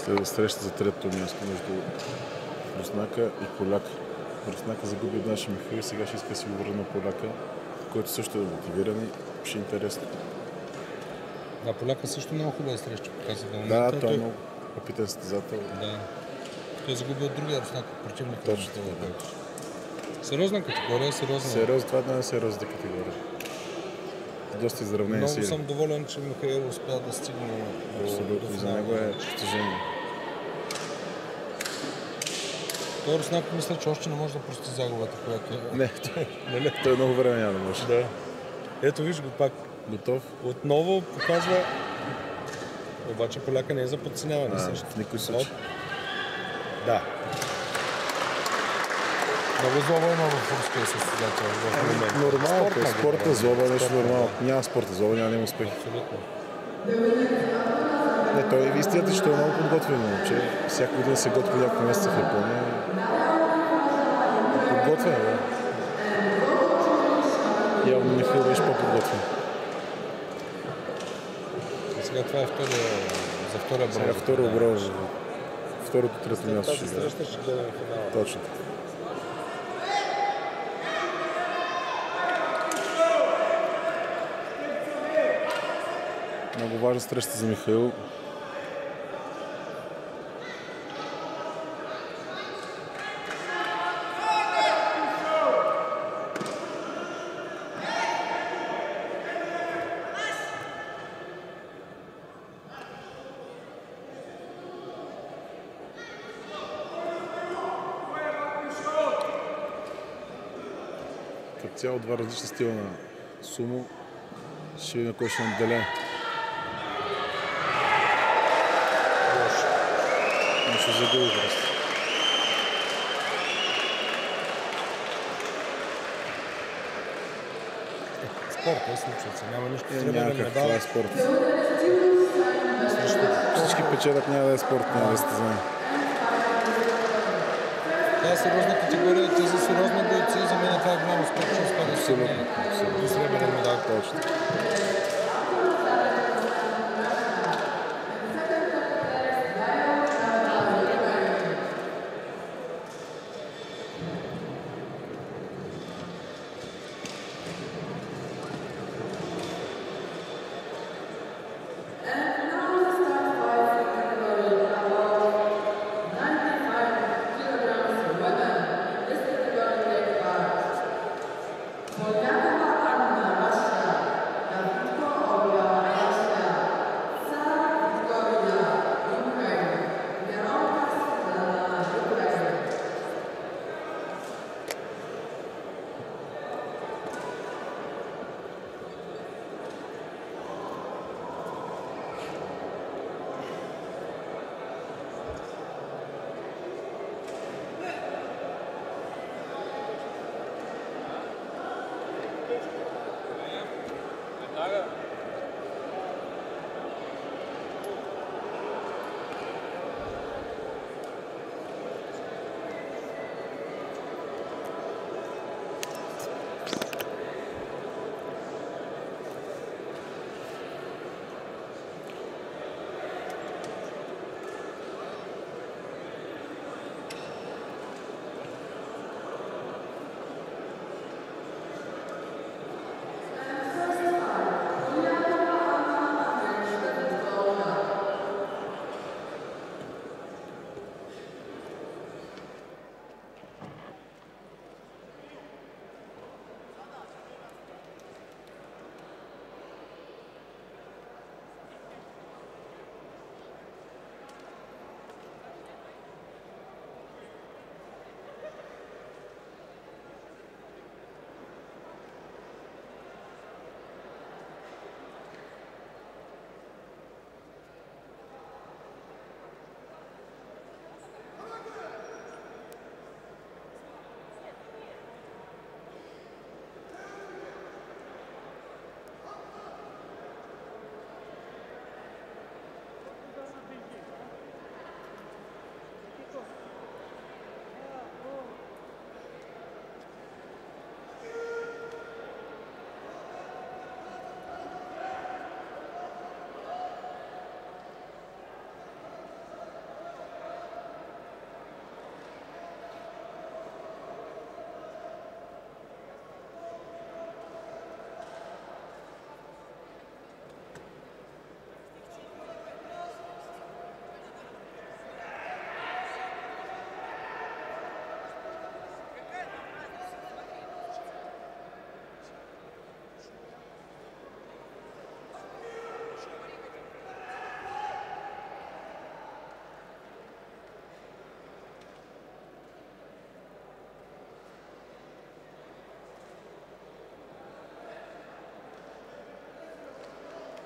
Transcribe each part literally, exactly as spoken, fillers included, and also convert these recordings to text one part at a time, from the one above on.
След среща за третото място между Руснака и Поляк. Руснака загуби от нашия Михаил и сега ще иска да си го върне Поляка, който също е мотивиран и ще е интересно. Да, Поляка също много хубава среща показва до момента. Да, той, той е много опитен състезател. Да. Той загуби от другия Руснак противник. Точно това, да. Сериозна категория, сериозна. Сериоз, това не е сериозна категория. Доста изравнени много сили. Съм доволен, че Михаил успя да стигне до... Абсолютно, за него е постижение. Той Руснак мисля, че още не може да прости загубата, която е. Не, той, не, той много време няма да може. Да. Ето виж го пак. Готов. Отново показва... Обаче Поляка не е за подценяване също. В никой случай. Да. Много злоба има в руския състезател. Нормално е. Спорта злоба е нещо нормално. Няма спорта злоба, няма да има успех. Абсолютно. Не, той истината, че той е много подготвен момче. Всяка година се готви няколко месеца в Япония. Подготвен, да. Явно Михаил беше по-подготвен. Сега това е втория, за втория бронз. Сега втория бронз. Второто, трето място ще гледа. Тази среща ще гледаме финала. Точно. Много важна среща за Михаил. Като цяло два различни стила на сумо. Ще видим кой ще наделя. Но ще загуби просто. Спорт е, случва се. Няма нищо. Е, няма как, това е спорт. Всички печелят, няма да е спорт, няма да е състезание. Това е сериозна категория, те са сериозни бойци, за мен това е голямо спорт, че успя да се до сребърен медал. Точно.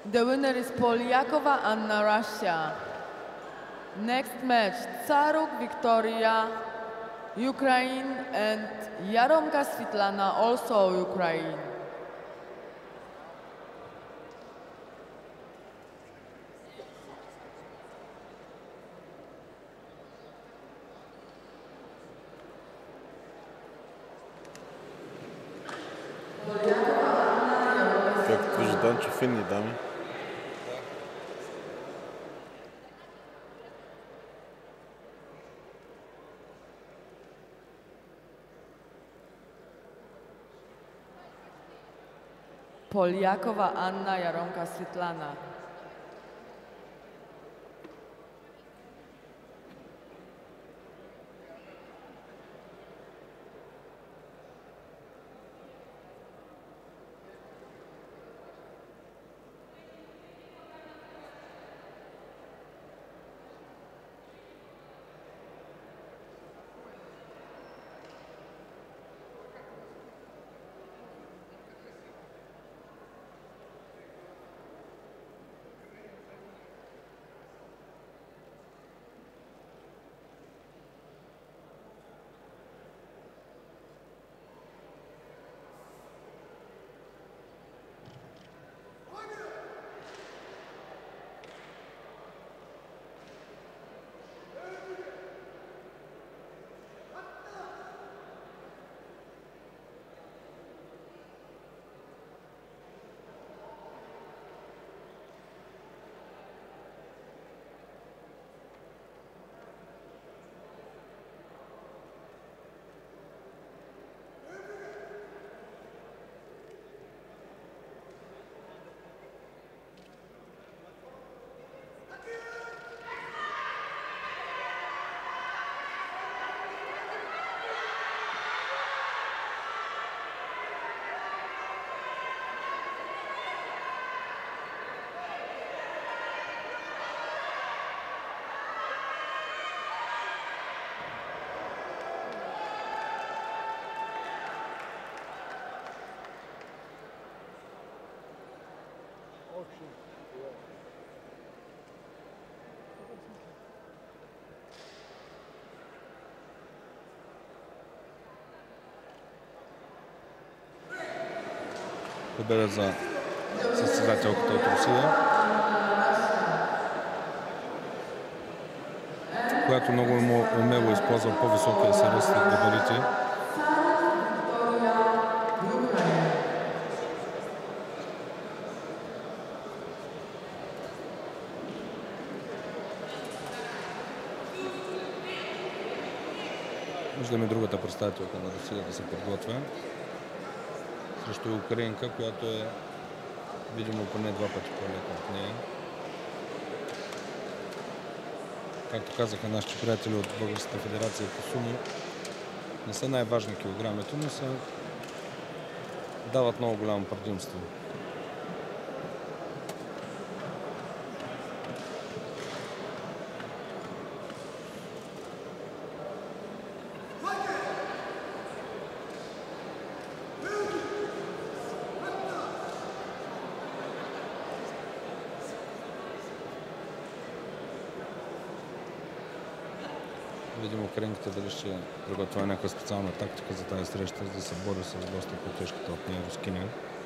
The winner is Polyakova Anna, Russia. Next match, Tsaruk Victoria, Ukraine, and Yaromka Svitlana, also Ukraine. Както виждам, че финни дами. Polyakova Anna, Yaromka Svitlana. Победа за състезателката от Русия, която много умело използва по-високия си ръст и габарити. Виждаме другата представителка на Русия да се подготвя срещу украинка, която е видимо поне два пъти по-лека от нея. Както казаха нашите приятели от Българската федерация по сумо, не са най-важни килограмите, но са дават много голямо предимство. Видимо украинката дали ще приготвя някаква специална тактика за тази среща, за да се бори с доста по-тежката от нея рускиня.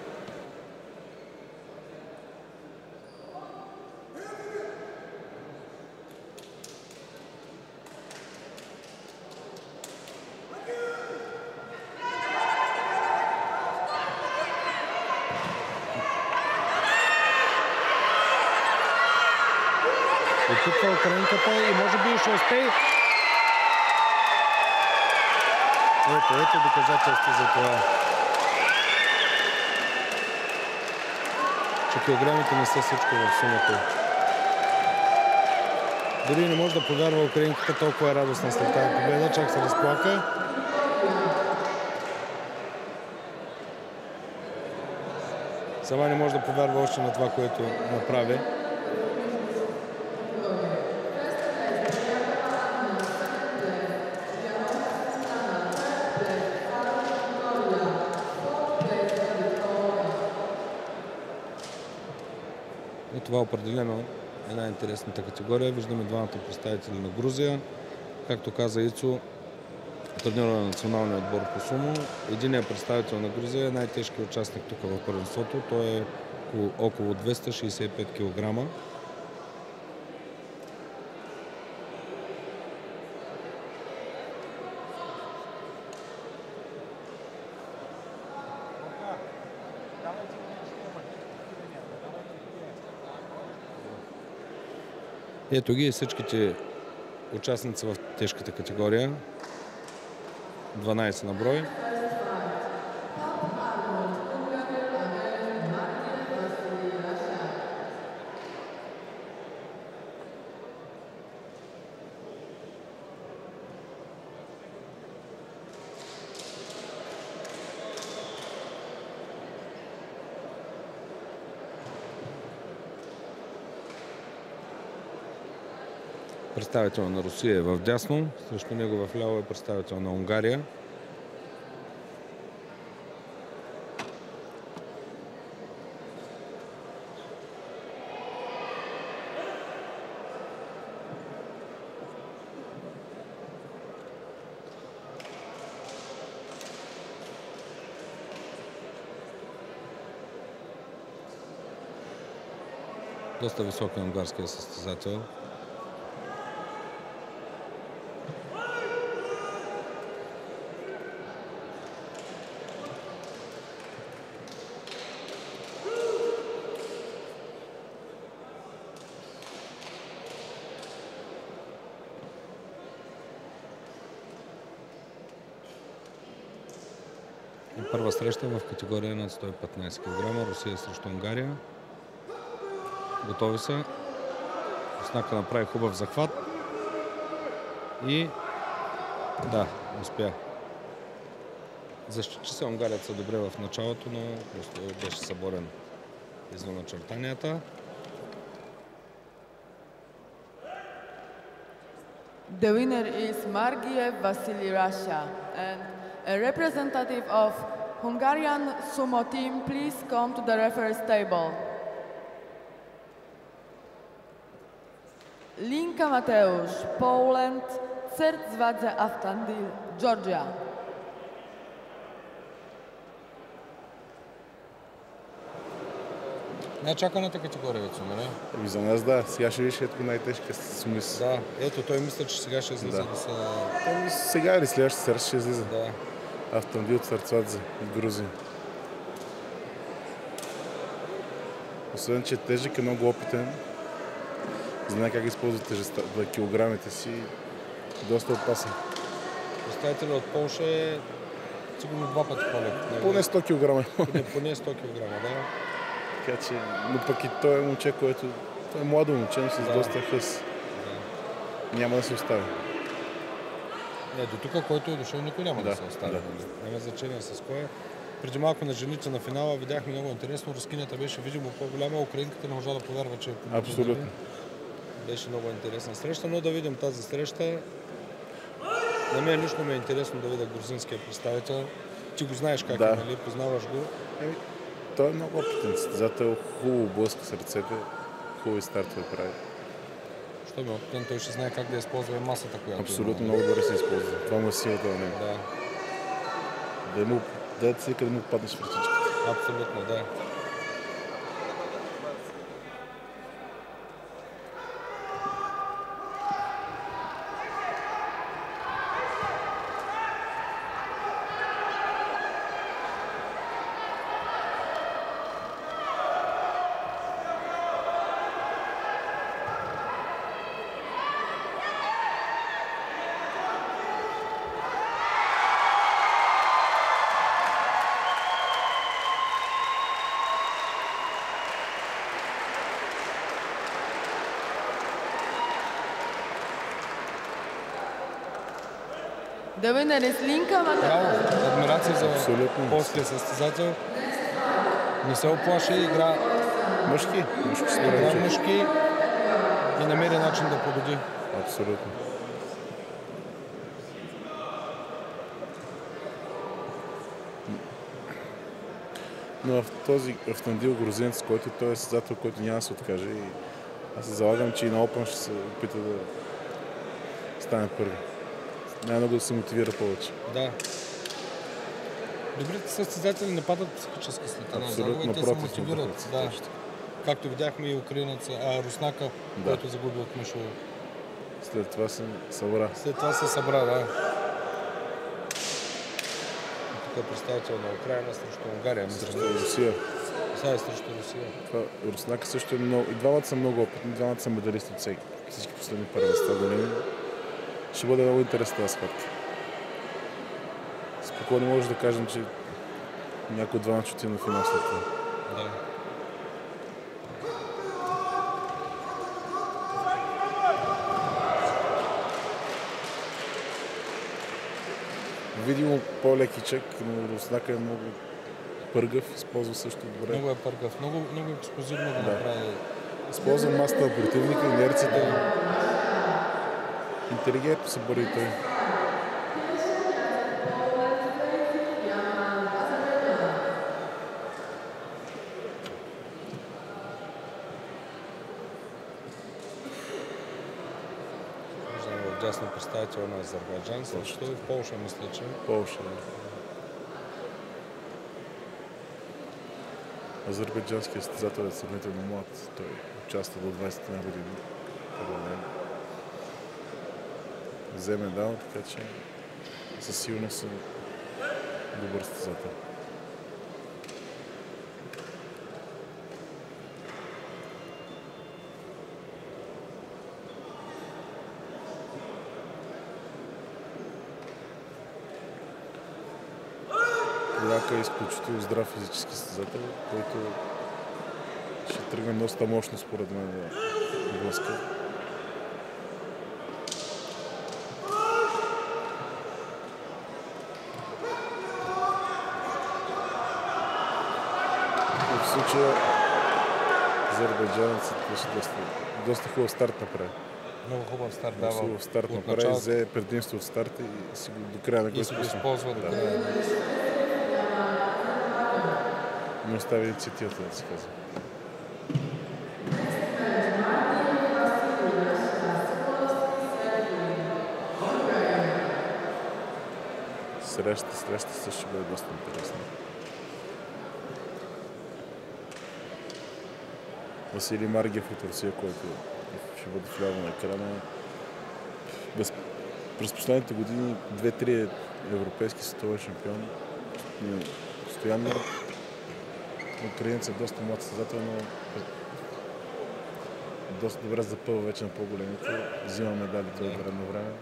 Опитва украинката и може би ще успее. Ето, ето доказателство за това, че килограмите не са всичко в сумата. Дори не може да повярва украинката, толкова е радостна след тази победа, чак се разплака. Сама не може да повярва още на това, което направи. И това определено е най-интересната категория. Виждаме двамата представители на Грузия. Както каза Ицо, треньора на националния отбор по сумо. Единият представител на Грузия е най-тежкият участник тук в първенството. Той е около двеста шейсет и пет килограма. Ето ги всичките участници в тежката категория. дванайсет на брой. Представител на Русия е в дясно, срещу него в ляво е представител на Унгария. Доста висок е унгарския състезател. Първа среща в категория над сто и петнайсет килограма. Русия срещу Унгария. Готови са. Руснака направи хубав захват. И да, успя. Защити се унгарец са добре в началото, но просто беше съборен извън очертанията. The winner is Margiev Vasily Russia, and a representative of Hungarian sumo team, please come to the referee's table. Linka Mateusz, Poland, Cerdzwadze Avtandil, Georgia. Най-чаканата категория, Вецо, нали? И за нас да, сега ще видиш ето най-тежка сумис. Да, ето той мисля, че сега ще излиза Да. да са... Ами сега или следващата среща ще излиза. Да. Автандил Църцвадзе от Грузия. Освен, че е тежък, е много опитен. Знае как използва тежестта, килограмите си. Доста опасен. Представителят от Полша е сигурно два пъти по-лек. Поне сто килограма. Поне, поне сто килограма, да. Така че, но пък и той е момче, което... Той е младо момче, но с Да. доста хъс. Да. Няма да се остави. Не, до тук, който е дошъл, никой няма да, Да, се остави. да. нали? Няма значение с кой е. Преди малко на жените на финала видяхме много интересно. Рускинята беше видимо по-голяма, украинката не можа да повярва, че е по- Абсолютно. Беше много интересна среща, но да видим тази среща. На мен лично ми е интересно да видя грузинския представител. Ти го знаеш как Да. е, нали? Познаваш го. Еми, той е много опитен състезател, хубаво блъска с ръцете, хубави стартове прави. Що ми е опитен, той ще знае как да използва и масата, която Абсолютно има. много добре се използва. Това му е силата на него. Да, Да му да си къде му паднеш в ръчичката. абсолютно, да. The winner is Linka Mateusz. Браво! Адмирации за Абсолютно. полския състезател. Не се оплаши, игра, Мъжки, мъжки игра според мъжки и намери начин да победи. Абсолютно. Но в този Автандил грузинец, който той е създател, който няма да се откаже. И аз се залагам, че и на Open ще се опита да стане първи. Най-много да се мотивира повече. Да. Добрите състезатели не падат психически след една Абсолютно, загуба и те се напротив, мотивират. напротив, Да. точно. Както видяхме и украинеца, а Руснака, Да. който загуби от Мишо. След това се събра. След това се събра, да. Тук е представител на Украина срещу Унгария. Мисля, Срещу Русия. сега е срещу Русия. Това Руснака също е много... И двамата са много опитни, двамата са медалисти от всеки. Всички последни първенства години. Ще бъде много интересна тази схватка. Спокойно може да кажем, че някой от двамата ще отиде на финал след това. Да. Видимо по-лекичък, но Руснака е много пъргав, използва също добре. Много е пъргав, много, много експлозивно го Да. направи. Използва масата на противника, инерцията. Интелигентно се бори и той. Виждаме в дясно представител на Азербайджан, също и в Полша, мисля, че. Полша, да. Азербайджанският състезател е сравнително млад. Той участва до двайсет на години. Взе медал, така че със сигурност е добър състезател. Поляка е изключително здрав физически състезател, който ще тръгне доста мощно според мен да блъска. В случая азербайджанецът беше доста, доста хубав старт направи. Много хубав старт Много дава. хубав старт от направи, началото. взе предимство от старта и си го до края на И го се го изпусна. използва до Да. края. Не остави инициативата, да се казва. Среща, среща също ще бъде доста интересна. Василий Маргиев от Русия, който ще бъде вляво на екрана. Без... През последните години две-три европейски световен шампион. Постоянно украинец е доста млад състезател, но доста добре запълва вече на по-големите. Взима медалите от редно време.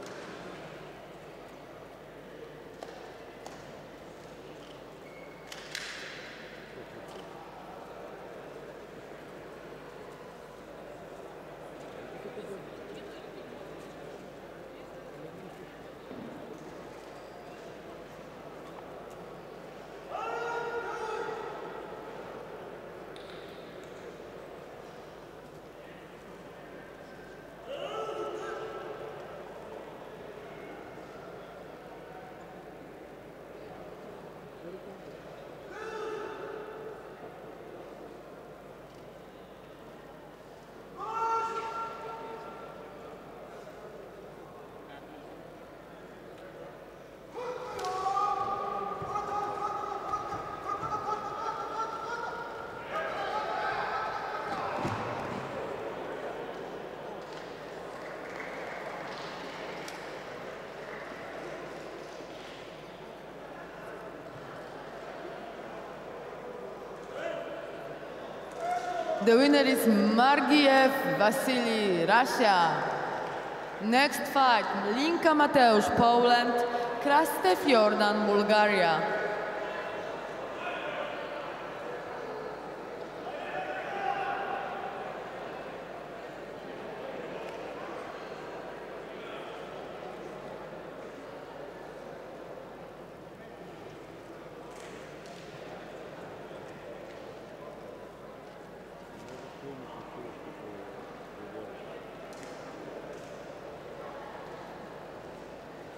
The winner is Margiev Vasily, Russia. Next fight, Linka Mateusz, Poland, Krastev Jordan, Bulgaria.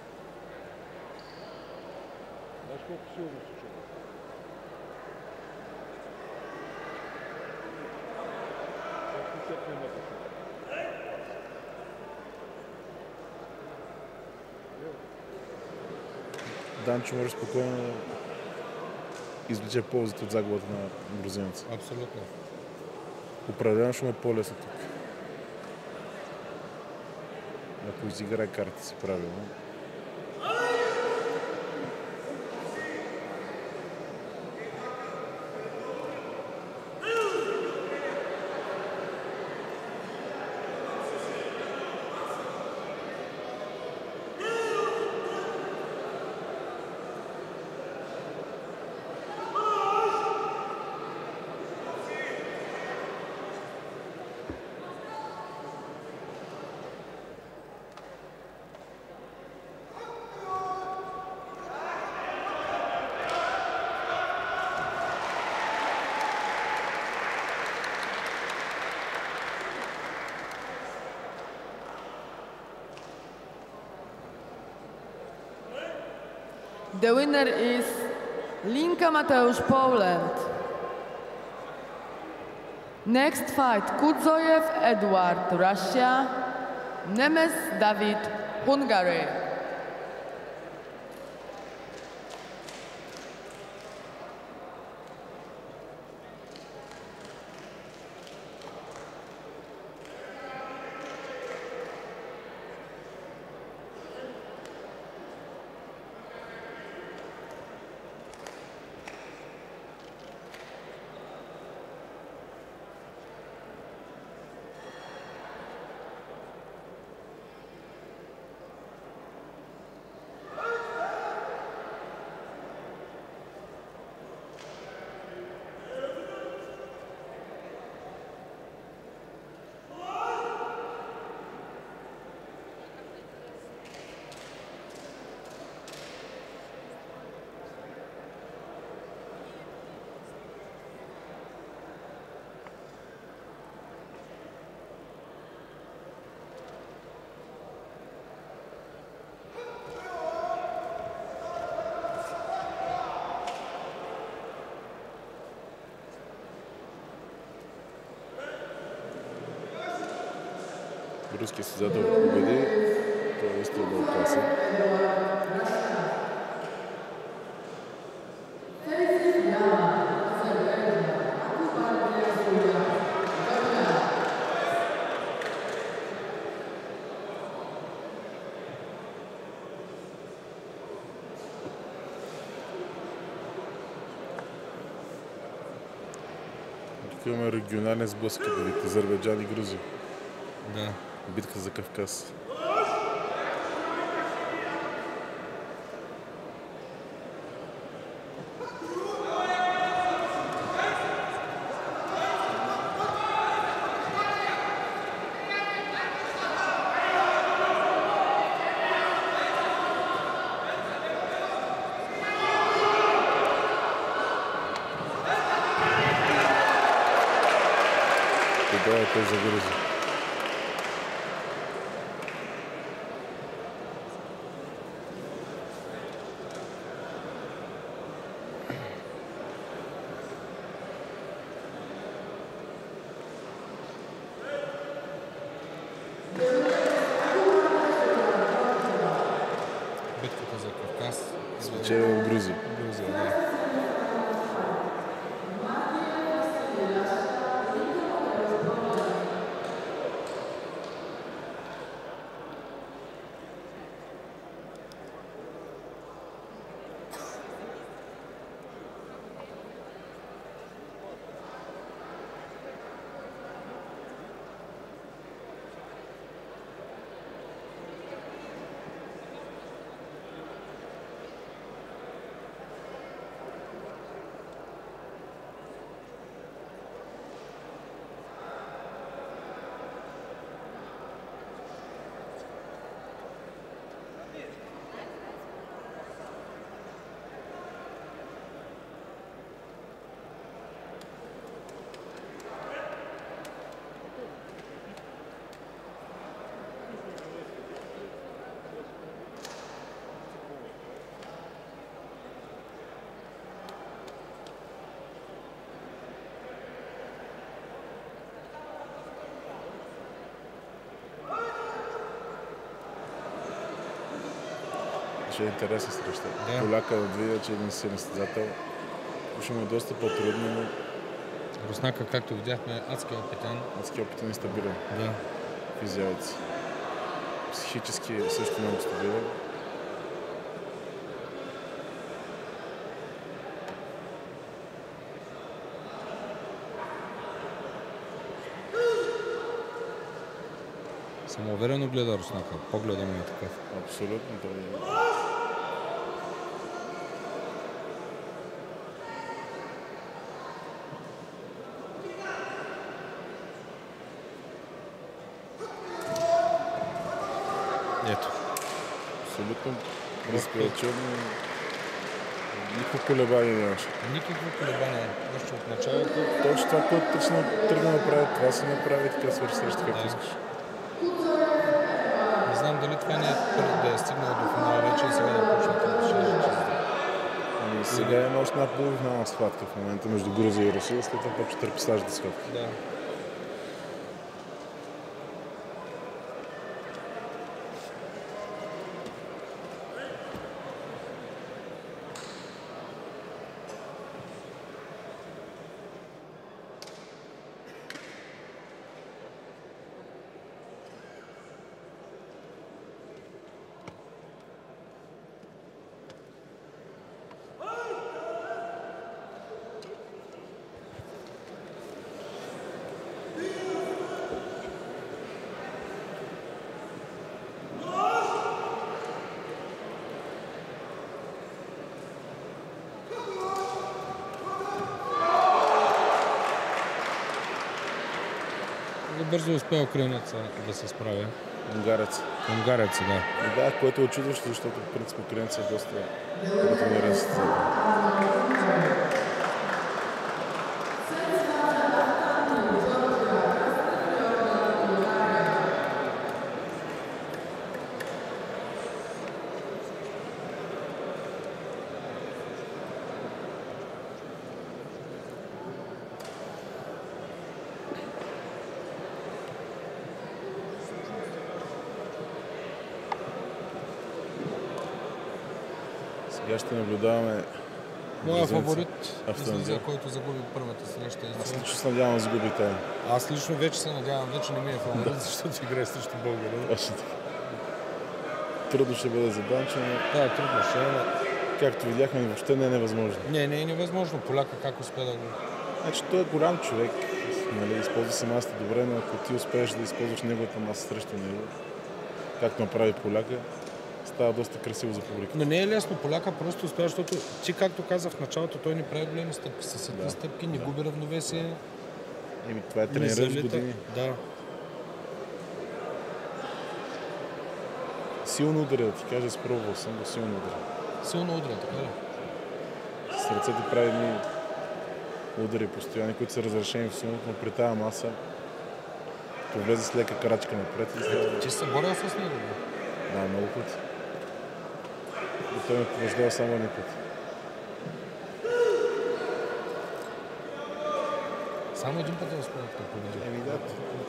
Знаеш колко силно се чува? Данчо може спокойно да извлече ползата от загубата на грузинеца. Абсолютно. Определено ще му е по-лесно тук. Ако изиграе карта си правилно. The winner is Linka Mateusz, Poland. Next fight, Kudzoyev Edward, Russia. Nemes David, Hungary. Руският създател победи, той е наистина много класен. Тук имаме регионален сблъсък от Азербайджан и Грузия. Да. Битка за Кавказ. Победата е за Грузия. Битката за Кавказ. Спечели в Грузия. Грузия, да. ще е интересна среща. Да. Поляка да видя, че е един силен състезател. Ще му е доста по-трудно, но Руснака, както видяхме, адски опитен. адски опитен и стабилен Да. в изявите си. Психически е също много стабилен. Самоуверено гледа Руснака. Погледа му е такъв. Абсолютно. Той е... Ето. Абсолютно безпречено. Никакво колебание нямаше. Никакво колебание. Още от началото. Точно това, което точно тръгна да прави, това си направи така свърши среща, както Да. искаш. Не знам дали това не е първо да е стигнал до финала вече и сега да почне да ще Ами сега има още една полуфинална схватка в момента между Грузия и Русия, след това почва търписажната схватка. Да. Бързо успя украинеца да се справя. Унгарец. Унгарец, да. И да, което е очудващо, защото в принцип украинец е доста рутиниран състезател. Сега ще наблюдаваме Моя грузинца. фаворит Автомобил. излиза, който загуби първата среща. Аз лично се надявам да загуби тая. Аз лично вече се надявам, вече не ми е фаворит, защото играе срещу България. Точно така. Трудно ще бъде заданчено, но Да, трудно ще е. както видяхме, въобще не е невъзможно. Не, не е невъзможно. Поляка как успя да го... Значи той е голям човек, нали, използва се масата добре, но ако ти успееш да използваш неговата маса срещу него, както направи Поляка, става доста красиво за публиката. Но не е лесно. Поляка просто успя, защото ти, както каза в началото, той не прави големи стъпки. С едни Да. стъпки, не губи равновесие. Еми, това е Не трениран с залита. години. Да. Силно ударя, да ти кажа, спробвал съм го силно ударя. Силно удря, така ли? С ръцете прави едни удари постоянни, които са разрешени в силното, но при тази маса повлезе с лека крачка напред и след... Ти се борил с него. бе. Да, много пъти. И той ме побеждава само един път. Само един път е успял да победи. Еми да.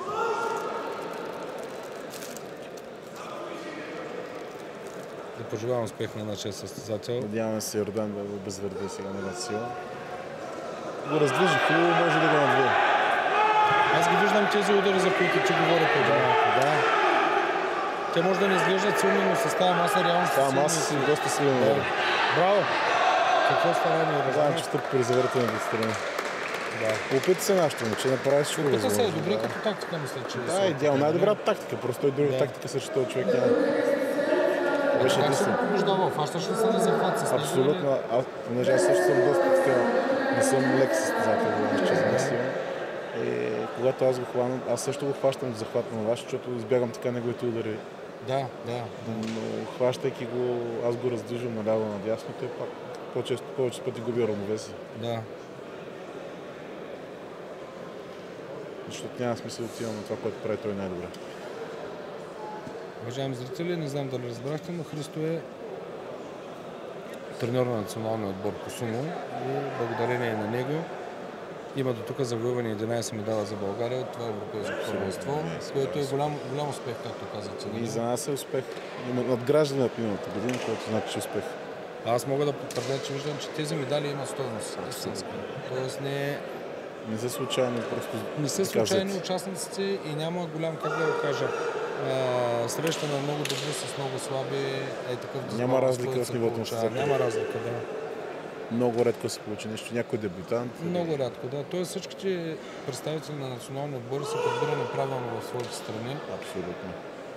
Да пожелавам успех на нашия състезател. Надяваме се Йордан да го обезвреди сега на една сила. Го раздвижи хубаво, може да го надвие. Аз ги виждам тези удари, за които ти говори преди малко. Да. Те може да не изглеждат силни, но с тази маса реално са Това силни. маса си доста силна. Да. Да. Браво! Какво старание Знам, разбрах? че стъпка при завъртаната страна. Да. Опита се нещо, но че направи всичко Опита се е възможно. добре Да. като тактика, мисля, че... Да, се идеално. опита, Най-добрата тактика. Просто той друга Да. тактика срещу този човек няма. Беше Как се единствен. побеждава? Фащаш ли се на захват с него? Абсолютно. Аз, понеже аз също съм доста така, не съм лек състезател, да че замесвам. И когато аз го хванам, аз също го хващам до захват на ваш, защото избягам така неговите удари. Да, да. Но хващайки го, аз го раздвижвам наляво надясно, той пак по-често, повече пъти губи равновесие. Да. Защото няма смисъл да отивам на това, което прави той най-добре. Уважаеми зрители, не знам дали разбрахте, но Христо е треньор на националния отбор по сумо и благодарение на него Има до тук завоювани единайсет медала за България. Това е европейско първенство, което е голям, голям успех, както казвате. И за нас е успех. Има надграждане от миналата година, което значи успех. Аз мога да потвърдя, че виждам, че тези медали имат стойност. Тоест не, Не са случайно, просто не са случайни участниците и няма голям, как да го кажа, а, среща на много добри с много слаби. Е такъв дисбаланс, Няма разлика който в се нивото на получава. състезателя. Няма разлика, да. Много редко се получи нещо. Някой дебютант. Много рядко, да. Тоест всичките представители на национални отбори са подбирани правилно в своите страни. Абсолютно.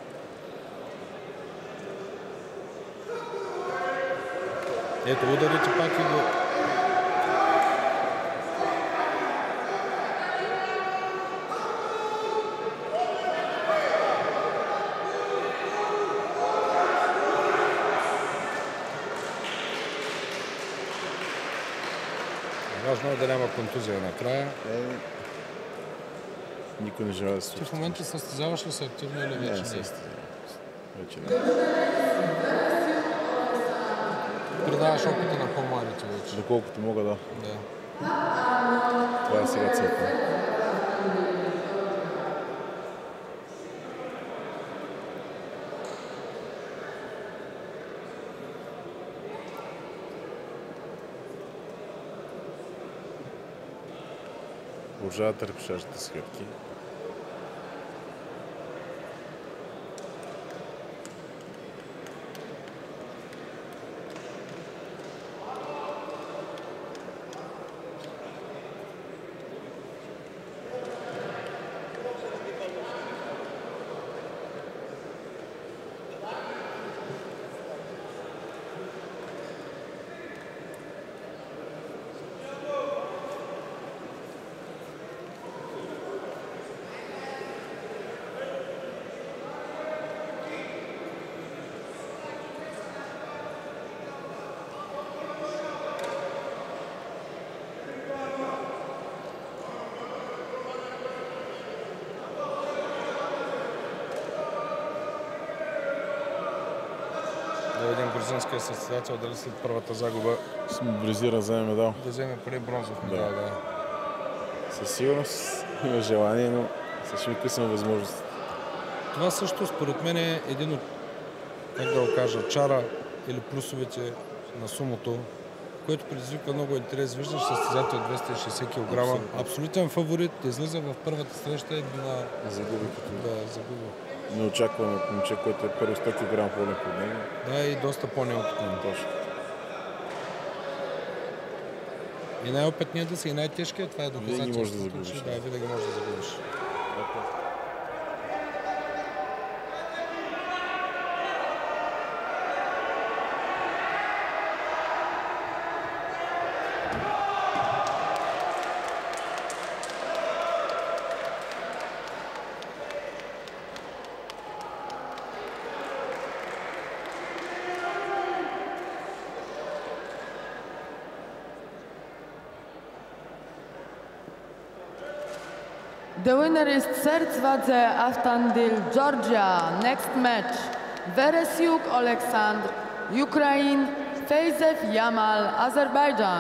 Ето, ударите пак и го... Важно е да няма контузия накрая. Е, никой не желая да се Ти случи. в момента състезаваш ли се активно или вече Не, не? не се състезавам. Вече не. Предаваш опита на по-младите вече. Доколкото мога, да. Да. Това е сега целта. Продължават търпешащите схватки. Да видим грузинския състезател дали след първата загуба Се мобилизира за медал. да вземе поне бронзов медал. Да. Да. Със сигурност има желание, но също ще ми късаме възможности. Това също според мен е един от, как да го кажа, чара или плюсовете на сумото, което предизвиква много интерес. Виждаш състезател двеста и шейсет килограма, Абсолютно. абсолютен фаворит, да излиза в първата среща и да, Загуби като да загуби. неочаквано от момче, което е първо сто килограма по-леко от него. Да, и доста по-неопитен. Точно. И най-опитният да си, и най-тежкият, това е доказателството. можеш да загубиш, че да. Да, винаги можеш да загубиш. The winner is Tsertsvadze Avtandil, Georgia. Next match, Veresyuk Oleksandr, Ukraine, Feyzev Yamal, Azerbaijan.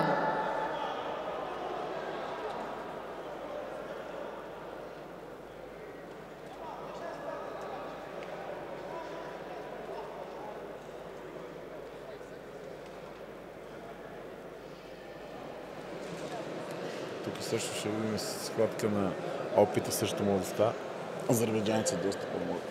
Тук също ще видим схватка на опита срещу младостта. Азербайджанци са доста по-млади.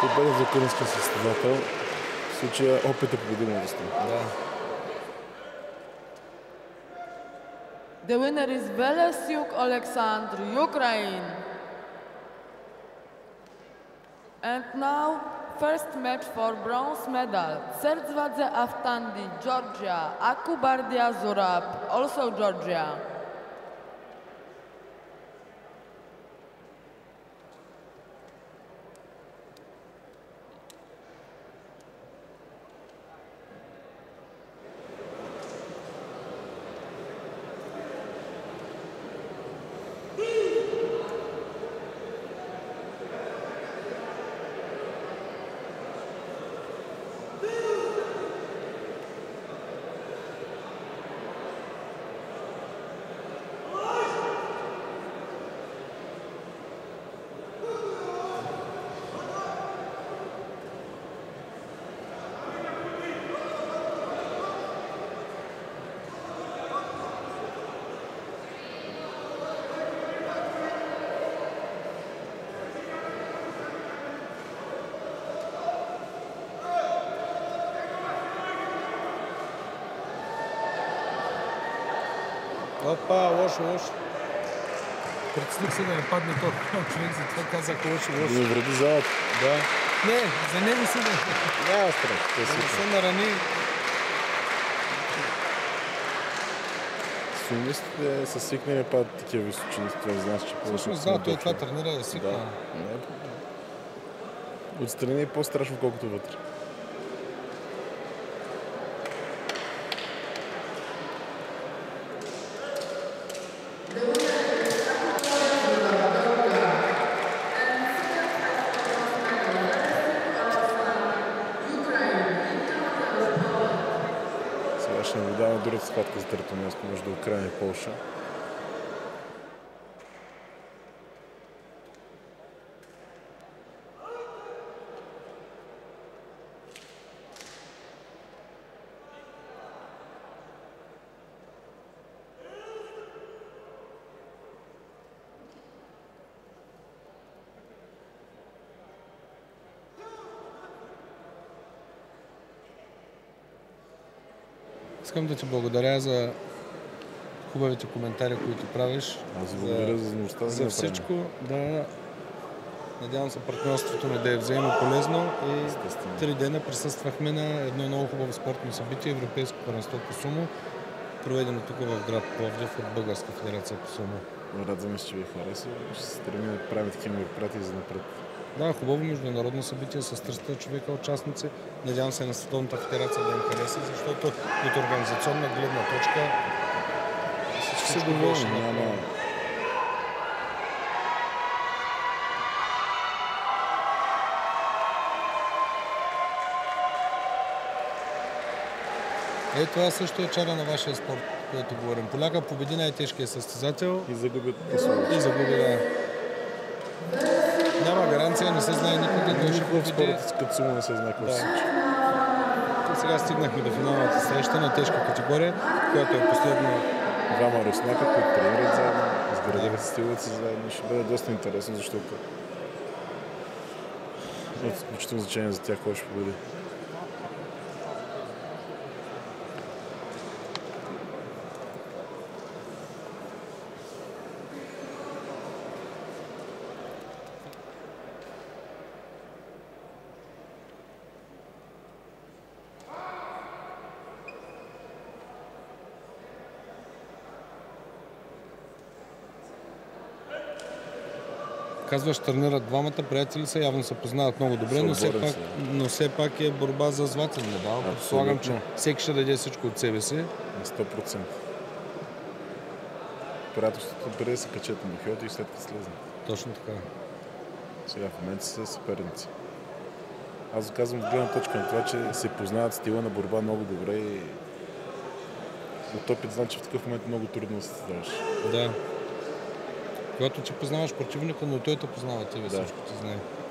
победа за украинския състезател. В случая опит е победил младостта. Да. The winner is Velesiuk Oleksandr, Ukraine. And now, first match for bronze medal. Serdzvadze Aftandi, Georgia. Akubardia Zurab, also Georgia. Опа, лошо, лошо. Притесних се да не падне толкова човек, затова казах лошо, Да лошо. не вреди залата. Да. Не, за него си да. Няма страх. Да не се нарани. Сумистите са свикнали да падат такива височини. Това знаеш, че повече. Всъщност да, той това тренира да свиква. Да. Не е проблем. Отстрани е по-страшно, колкото вътре. Сега ще наблюдаваме другата схватка за трето място между Украина и Полша. Искам да ти благодаря за хубавите коментари, които правиш. Аз ви благодаря за възможността да За направим. всичко. Да. Надявам се партньорството ни да е взаимополезно и Естествено. три дена присъствахме на едно много хубаво спортно събитие, Европейско първенство по сумо, проведено тук в град Пловдив от Българска федерация по сумо. Радваме се, че ви хареса. Ще се стремим да правим такива мероприятия за напред. Да, хубаво международно събитие с триста човека участници. Надявам се на Световната федерация да им хареса, защото от организационна гледна точка всички са доволни. Няма... Е, това също е чара на вашия спорт, който говорим. Поляка победи най-тежкия състезател И загубят по-слабо. и загуби, да. Няма гаранция, не се знае никога кой ще Никога в победи. спорта като сумо не се знае какво Да. се случи. И сега стигнахме до финалната среща на тежка категория, която е последна. Двама руснака, които тренират заедно, изградиха се стилът си заедно. Ще бъде доста интересно, защото е от изключително значение за тях кой ще победи. Казваш, тренират двамата, приятели са, явно се познават много добре, но все, Съотборници, пак, да. но все пак е борба за златен медал. Предполагам, че всеки ще даде всичко от себе си. На сто процента. Приятелството преди да се качат на махиото и след като слезнат. Точно така. Сега в момента са съперници. Аз го казвам от гледна точка на това, че се познават стила на борба много добре и от опит знам, че в такъв момент много трудно да се създаваш. Да. Когато ти познаваш противника, но той те познава тебе, Да. всичко ти знае.